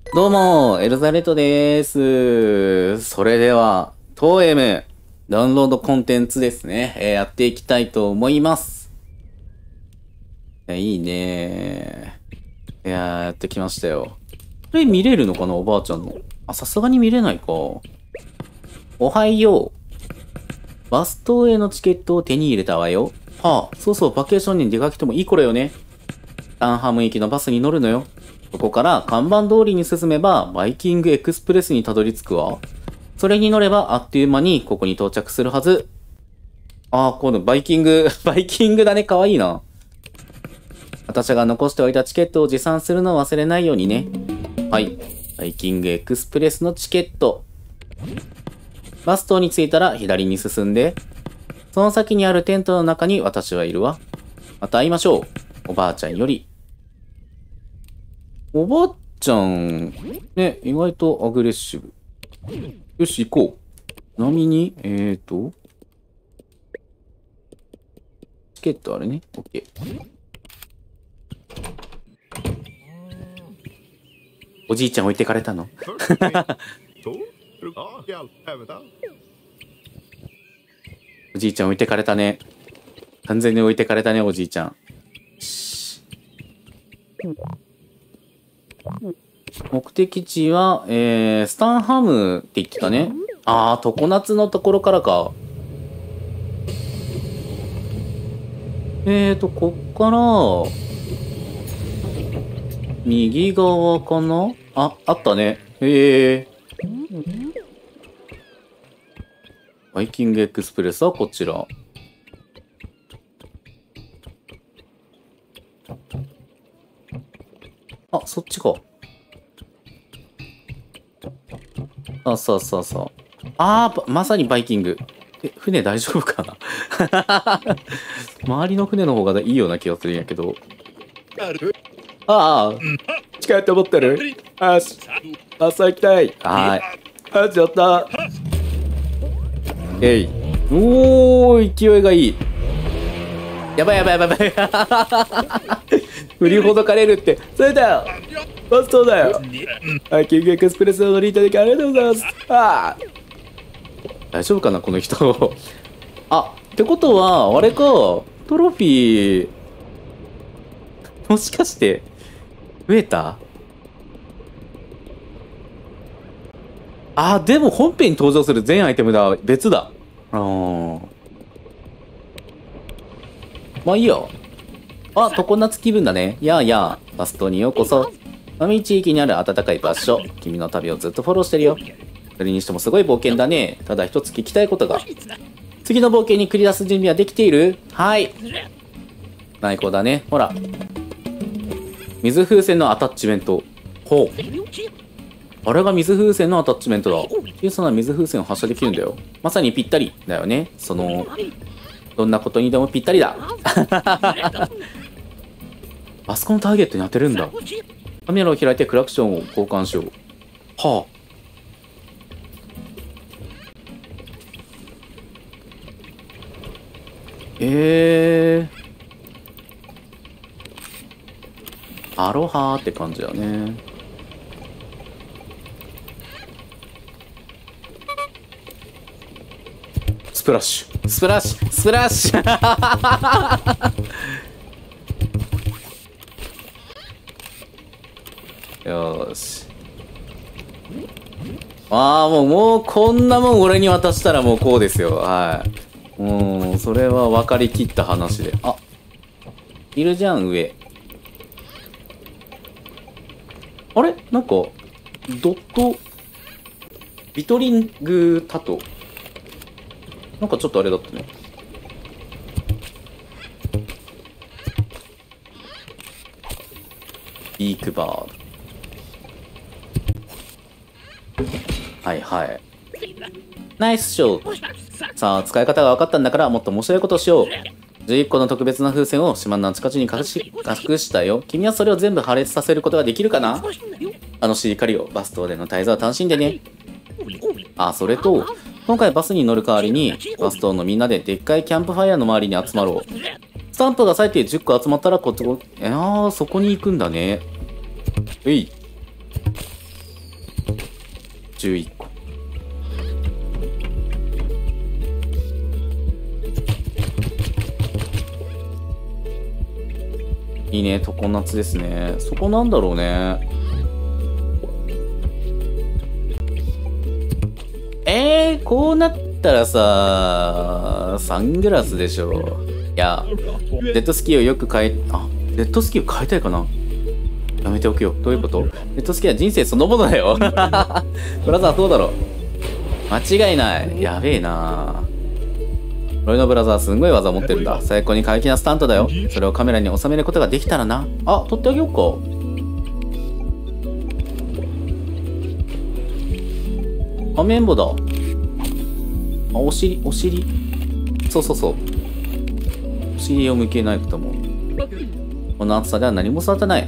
どうも、エルザレットです。それでは、当 M、ダウンロードコンテンツですね。やっていきたいと思います。いいね。やってきましたよ。これ見れるのかな、おばあちゃんの。あ、さすがに見れないか。おはよう。バス島へのチケットを手に入れたわよ。はあ、そうそう、バケーションに出かけてもいい頃よね。タンハム行きのバスに乗るのよ。そこから看板通りに進めば、バイキングエクスプレスにたどり着くわ。それに乗れば、あっという間にここに到着するはず。ああ、今度バイキング、バイキングだね。かわいいな。私が残しておいたチケットを持参するのを忘れないようにね。はい。バイキングエクスプレスのチケット。バス島に着いたら左に進んで、その先にあるテントの中に私はいるわ。また会いましょう。おばあちゃんより。おばあちゃん、ね、意外とアグレッシブ。よし、行こう。ちなみに、チケットあれね。オッケー。おじいちゃん置いてかれたの？おじいちゃん置いてかれたね。完全に置いてかれたね、おじいちゃん。目的地は、スタンハムって言ってたね。あー、常夏のところからか。こっから、右側かなあ、あったね。へえ。バイキングエクスプレスはこちら。あ、そっちか。あ、そうそうそう。あー、まさにバイキング。船大丈夫かな？周りの船の方がいいような気がするんやけど。ああ、近いと思ってる？あし、朝行きたい。はい。あ、ちょっと。えい。おー、勢いがいい。やばいやばいやばいやばい。振りほどかれるって。それだよ。バストだよ。はい、キングエクスプレスを乗りいただきありがとうございます。ああ。大丈夫かな、この人。あ、ってことは、あれか。トロフィー、もしかして、増えた？あ、でも本編に登場する全アイテムだ。別だ。まあいいよ。あ、常夏気分だね。やあやあ、バス島にようこそ。波地域にある暖かい場所。君の旅をずっとフォローしてるよ。それにしてもすごい冒険だね。ただ一つ聞きたいことが。次の冒険に繰り出す準備はできている？はい。最高だね。ほら。水風船のアタッチメント。ほう。あれが水風船のアタッチメントだ。小さな水風船を発射できるんだよ。まさにぴったりだよね。どんなことにでもぴったりだ。あそこのターゲットに当てるんだ。カメラを開いてクラクションを交換しよう。はあ。アロハーって感じだね。スプラッシュスプラッシュスプラッシュ。よーし。ああ、もうこんなもん俺に渡したらもうこうですよ。はい。もう、それは分かりきった話で。あ、いるじゃん、上。あれなんか、ドット、ビトリングタト。なんかちょっとあれだったね。ビークバード。はいはい。ナイスショー。さあ、使い方が分かったんだから、もっと面白いことをしよう。11個の特別な風船を島のあちこちに隠したよ。君はそれを全部破裂させることができるかな？楽しい狩りをバス島での滞在を楽しんでね。あ、それと、今回バスに乗る代わりに、バス島のみんなででっかいキャンプファイヤーの周りに集まろう。スタンプが最低10個集まったらこっちそこに行くんだね。えい。 11個。いいね、常夏ですね。そこなんだろうね。こうなったらさ、サングラスでしょ。いや、ジェットスキーをよくジェットスキーを変えたいかな。やめておくよ。どういうこと？ジェットスキーは人生そのものだよ。ブラザーどうだろう。間違いない。やべえな。俺のブラザーすんごい技持ってるんだ。最高に過激なスタントだよ。それをカメラに収めることができたらな。あ、撮ってあげようか。あ、綿棒だ。あ、お尻。そう。お尻を向けないとも。この暑さでは何も育たない。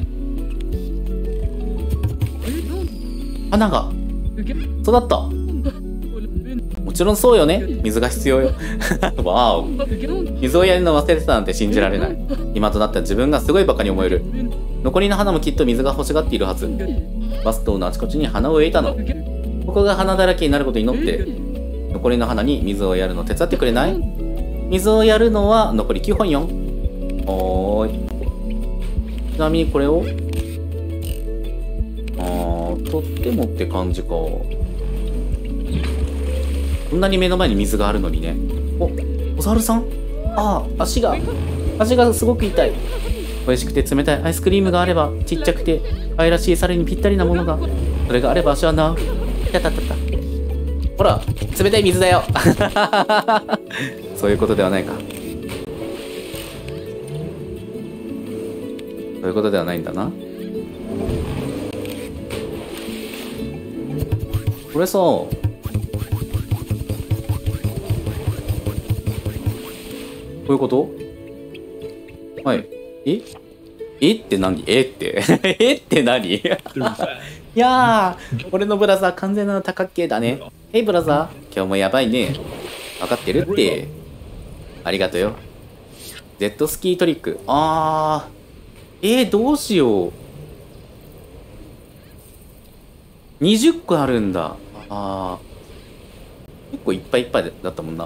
花が育った。もちろんそうよね。水が必要よ。わお。水をやるの忘れてたなんて信じられない。今となっては自分がすごいバカに思える。残りの花もきっと水が欲しがっているはず。バストのあちこちに花を植えたの。ここが花だらけになることを祈って、残りの花に水をやるの手伝ってくれない？水をやるのは残り9本よ。おーい。ちなみにこれを取ってもって感じか。こんなに目の前に水があるのにね。お猿さん？足がすごく痛い。美味しくて冷たいアイスクリームがあれば、ちっちゃくて愛らしい猿にぴったりなものが。それがあれば足は治る。た。ほら、冷たい水だよ。そういうことではないか。そういうことではないんだな。これさ、こういうこと？はい。って何？ってって何？いやー、俺のブラザー完全な多角形だね。ヘイブラザー、今日もやばいね。分かってるって。ありがとよ。ジェットスキートリック。どうしよう。20個あるんだ。結構いっぱいだったもんな。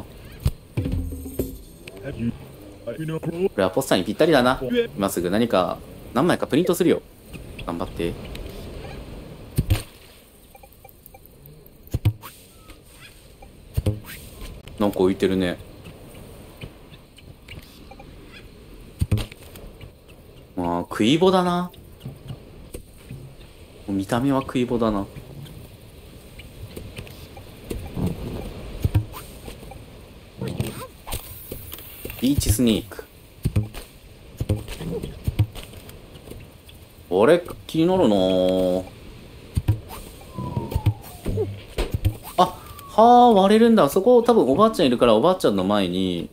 これはポスターにぴったりだな。今すぐ何枚かプリントするよ。頑張って。なんか浮いてるね。食い棒だな。見た目は食い棒だな。ビーチスニーク。あれ気になるなぁ。割れるんだ。そこ多分おばあちゃんいるから、おばあちゃんの前に、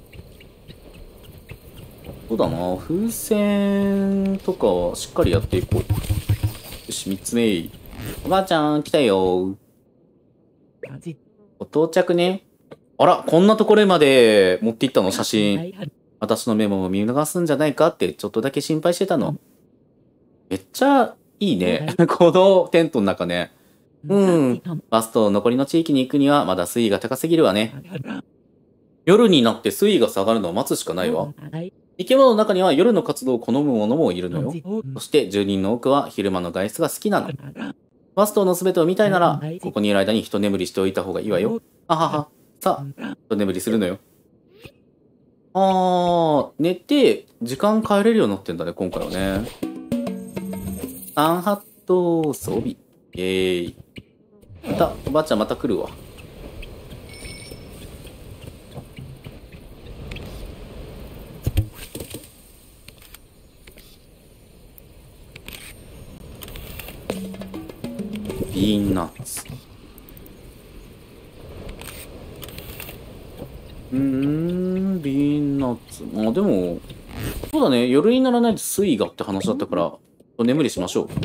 そうだな、風船とかはしっかりやっていこう。よし、3つ目。おばあちゃん来たよ。お到着ね。あら、こんなところまで持っていったの？写真。私のメモを見逃すんじゃないかってちょっとだけ心配してたの。めっちゃいいね。このテントの中ね。バスト残りの地域に行くにはまだ水位が高すぎるわね。夜になって水位が下がるのを待つしかないわ。生き物の中には夜の活動を好むものもいるのよ。そして住人の多くは昼間の外出が好きなの。バストの全てを見たいなら、ここにいる間に一眠りしておいた方がいいわよ。さあ、一眠りするのよ。寝て、時間変えれるようになってんだね、今回はね。サンハット装備。イェーイ。おばあちゃんまた来るわ。ビーンナッツ。ビーンナッツ。でも、そうだね。夜にならないと水位がって話だったから、眠りしましょう。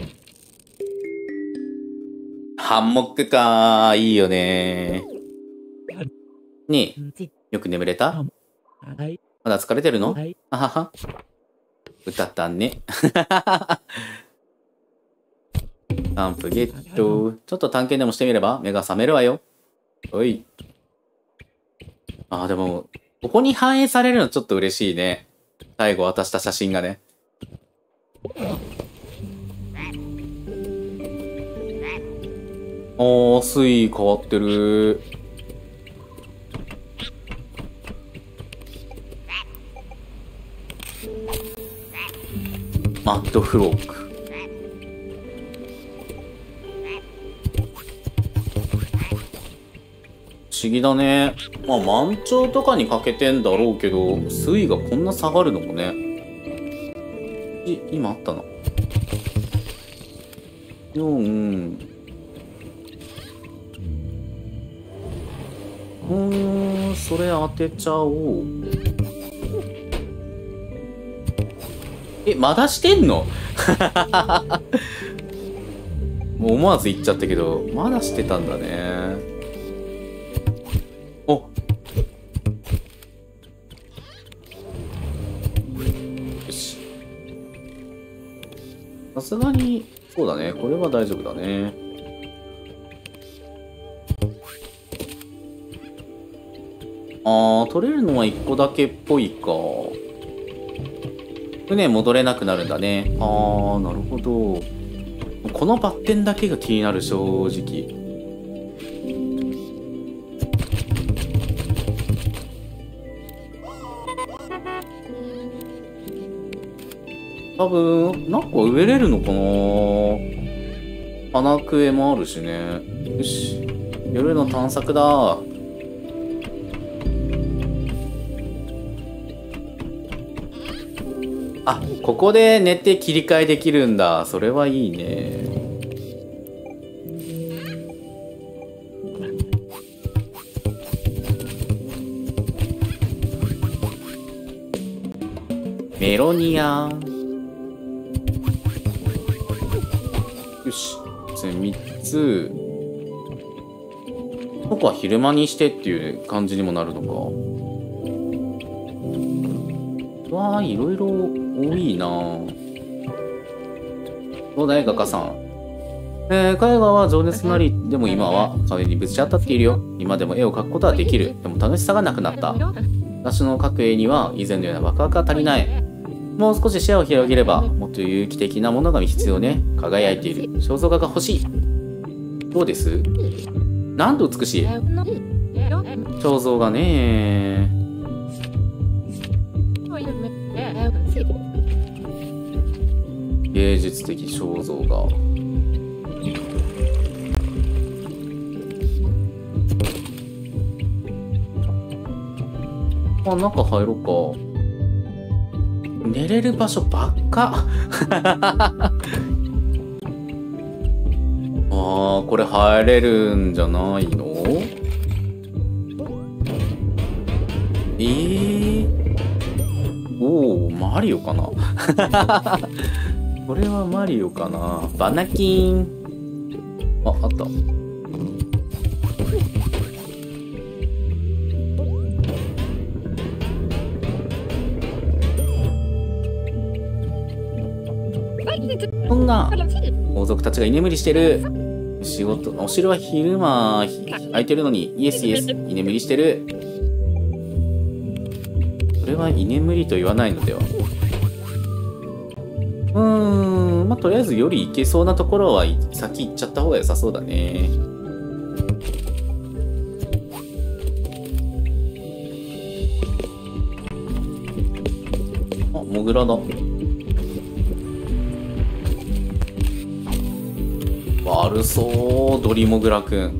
ハンモックかー。いいよねー。ねえ、よく眠れた？まだ疲れてるの？あはは。歌ったね。 ランプゲット。ちょっと探検でもしてみれば目が覚めるわよ。おい。ああ、でも、ここに反映されるのちょっと嬉しいね。最後渡した写真がね。水位変わってる。マッドフローク。不思議だね。まあ満潮とかにかけてんだろうけど、水位がこんな下がるのもね。今あったな。4。それ当てちゃおう。まだしてんのもう思わず言っちゃったけど、まだしてたんだね。お、よし。さすがに、そうだね。これは大丈夫だね。取れるのは1個だけっぽいか。船戻れなくなるんだね。なるほど。このバッテンだけが気になる、正直。多分、なんか植えれるのかな。花笛もあるしね。よし。夜の探索だ。あ、ここで寝て切り替えできるんだ。それはいいね。メロニア。よし。3つ。ここは昼間にしてっていう感じにもなるのか。わあ、いろいろ多いな。どうだい、画家さん。絵画は情熱なり、でも今は壁にぶち当たっているよ。今でも絵を描くことはできる。でも楽しさがなくなった。私の描く絵には以前のようなワクワクが足りない。もう少し視野を広げれば、もっと有機的なものが必要ね。輝いている。肖像画が欲しい。どうです？なんと美しい。肖像画ね。芸術的肖像画。中入ろうか。寝れる場所ばっか。これ入れるんじゃないの？マリオかな。これはマリオかな。バナキン。あった。そんな王族たちが居眠りしてる。仕事、お城は昼間空いてるのに、イエスイエス、居眠りしてる。それは居眠りと言わないのでは。まあ、とりあえず夜行けそうなところは先行っちゃった方が良さそうだね。あ、モグラだ。悪そう、ドリモグラくん。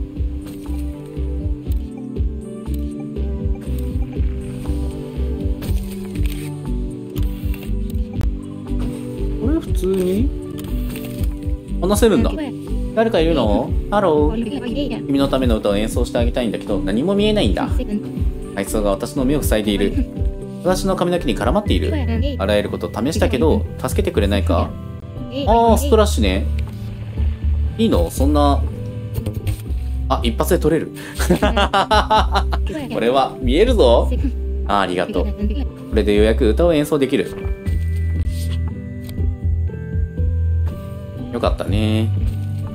これ普通に話せるんだ。誰かいるの？ハロー。君のための歌を演奏してあげたいんだけど、何も見えないんだ。あいつが私の目を塞いでいる。私の髪の毛に絡まっている。あらゆることを試したけど、助けてくれないか？スプラッシュね。いいの？そんな。一発で取れる。これは見えるぞ。ありがとう。これでようやく歌を演奏できる。よかったね。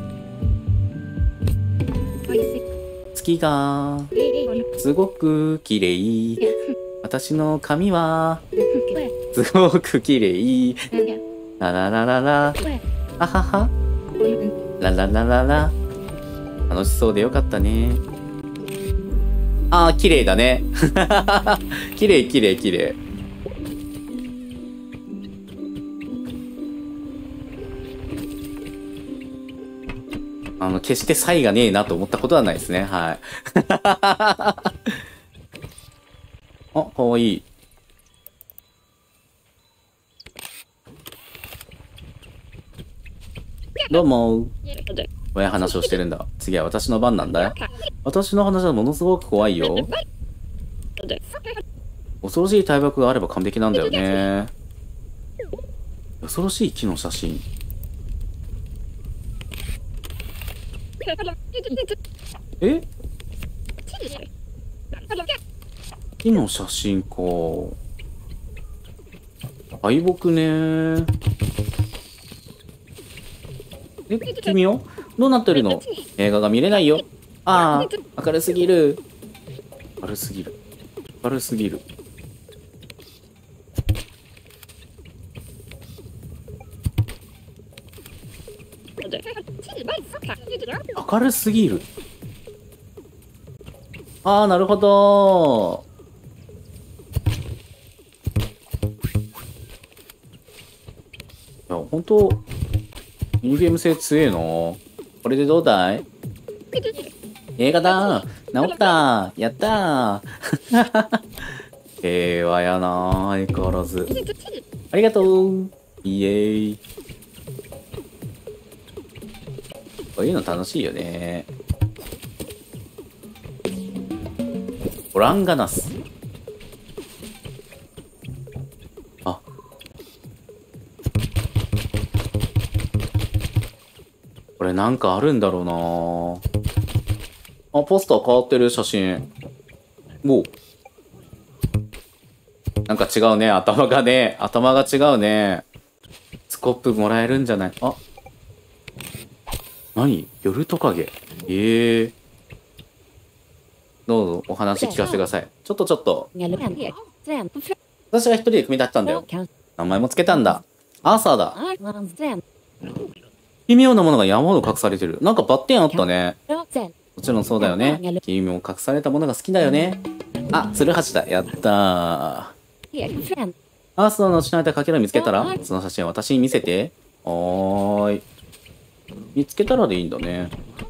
月がすごく綺麗。私の髪はすごく綺麗。ラララララ。あはは。ラララララ。楽しそうでよかったね。あー、綺麗だね。綺麗綺麗綺麗。決して差異がねえなと思ったことはないですね。はい。あ、かわいい。どうも。親話をしてるんだ。次は私の番なんだよ。私の話はものすごく怖いよ。恐ろしい大木があれば完璧なんだよね。恐ろしい木の写真。え？木の写真か。敗北ね。え、君はどうなってるの？映画が見れないよ。ああ、明るすぎる。明るすぎる。明るすぎる。明るすぎる。ああ、なるほど。いや、本当ミニゲーム性強えな。これでどうだい？映画だ。治った。やったー。平和やな、相変わらず。ありがとう。イエーイ。こういうの楽しいよね。オランガナス。あ。これなんかあるんだろうな。あ、ポスター変わってる写真。もう。なんか違うね。頭がね。頭が違うね。スコップもらえるんじゃない？あ。何？夜トカゲ。どうぞお話聞かせてください。ちょっと。私が一人で組み立てたんだよ。名前もつけたんだ。アーサーだ。奇妙なものが山ほど隠されてる。なんかバッテンあったね。もちろんそうだよね。君も隠されたものが好きだよね。あ、ツルハシだ。やったー。アーサーの失われたかけら見つけたら、その写真を私に見せて。おーい。見つけたらでいいんだね。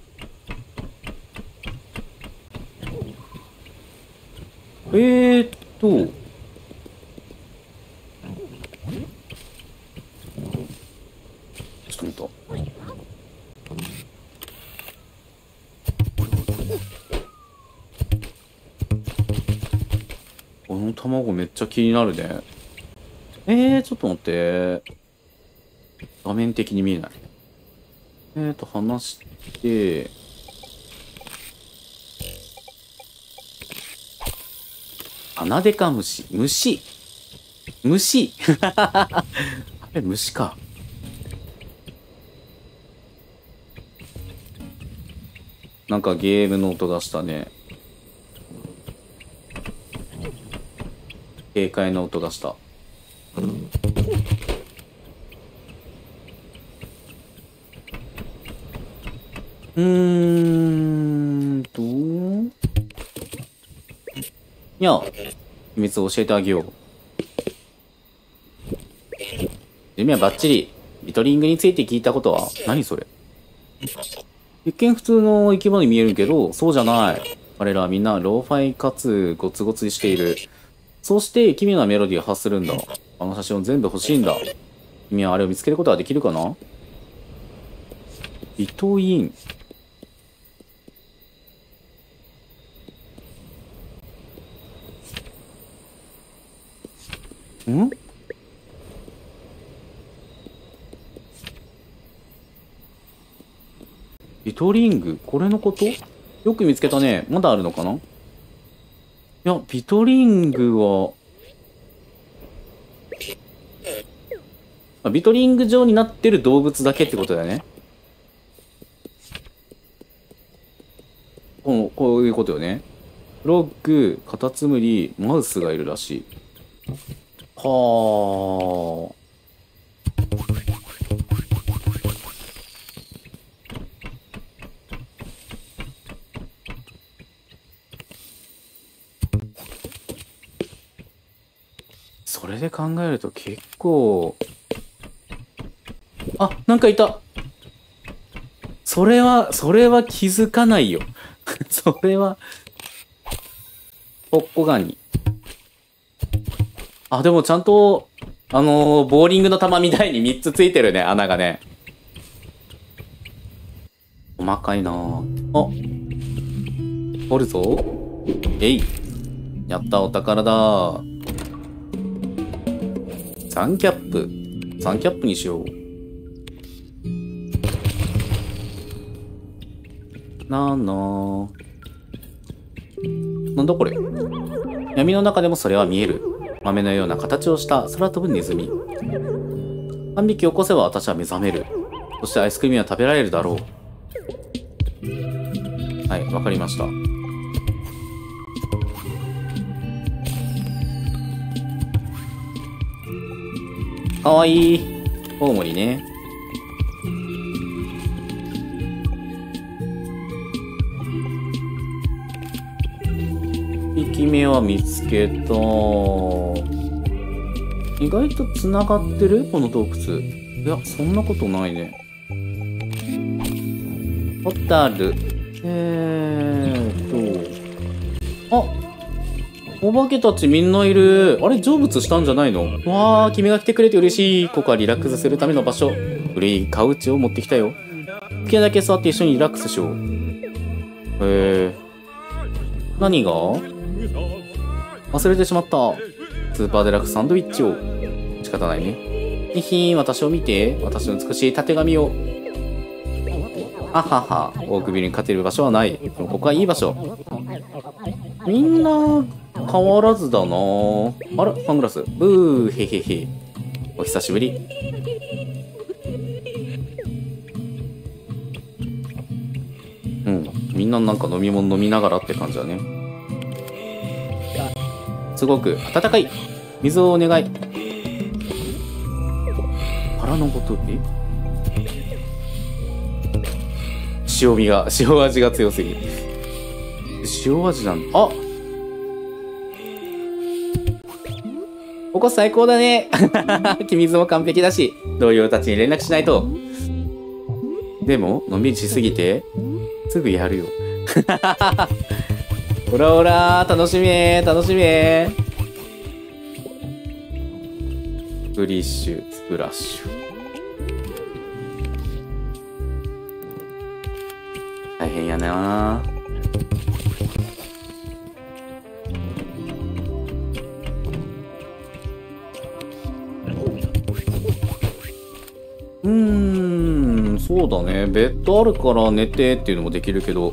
ちょっと待った。この卵めっちゃ気になるね。ちょっと待って。画面的に見えない。話して、アナデカムシ。虫あれ、虫か。なんかゲームの音がしたね。軽快な音がした。いや、秘密を教えてあげよう。ジミはバッチリ。ビトリングについて聞いたことは？何それ？一見普通の生き物に見えるけど、そうじゃない。彼らはみんなローファイかつゴツゴツしている。そうして奇妙なメロディーを発するんだ。あの写真を全部欲しいんだ。君はあれを見つけることはできるかな？ビトイン。ん？ビトリング、これのこと？よく見つけたね。まだあるのかな？いや、ビトリングは、ビトリング状になってる動物だけってことだよね。 こういうことよね。フロッグ、カタツムリ、マウスがいるらしい。はあ。それで考えると結構、あ、なんかいた。それは気づかないよ。それは、ポッコガニ。あ、でもちゃんと、ボーリングの球みたいに3つついてるね、穴がね。細かいなぁ。あ、掘るぞ。えい。やった、お宝だ。3キャップ。3キャップにしよう。なんだこれ。闇の中でもそれは見える。豆のような形をした空飛ぶネズミ。3匹起こせば私は目覚める。そしてアイスクリームは食べられるだろう。はい、わかりました。かわいい。コウモリね。1匹目は見つけた。意外と繋がってるこの洞窟。いや、そんなことないね。ホタル。あ、お化けたちみんないる。あれ、成仏したんじゃないの？わあ、君が来てくれて嬉しい。ここはリラックスするための場所。古いカウチを持ってきたよ。好きなだけ座って一緒にリラックスしよう。何が？忘れてしまった。スーパーデラックスサンドイッチを。仕方ないね。私を見て。私の美しいたてがみを。ははは。大首に勝てる場所はない。でもここはいい場所。みんな、変わらずだなぁ。あら、サングラス。ブー、へへへ。お久しぶり。うん。みんななんか飲み物飲みながらって感じだね。すごく暖かい。水をお願い。腹のごとり？塩味が強すぎる。塩味なんだ。あ！ここ最高だね。水も完璧だし、同僚たちに連絡しないと。でも、のんびりしすぎて、すぐやるよ。ほらほら、楽しみ楽しみ。スプリッシュ、スプラッシュ。大変やなぁ。そうだね。ベッドあるから寝てっていうのもできるけど。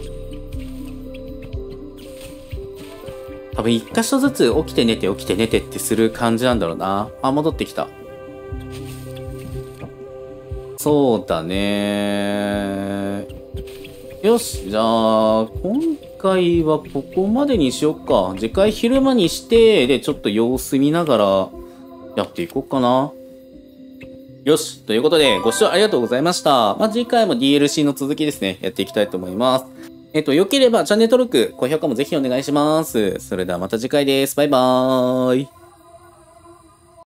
多分一箇所ずつ起きて寝て起きて寝てってする感じなんだろうな。あ、戻ってきた。そうだね。よし、じゃあ、今回はここまでにしよっか。次回昼間にして、で、ちょっと様子見ながらやっていこうかな。よし。ということで、ご視聴ありがとうございました。次回も DLC の続きですね、やっていきたいと思います。良ければチャンネル登録、高評価もぜひお願いします。それではまた次回です。バイバーイ。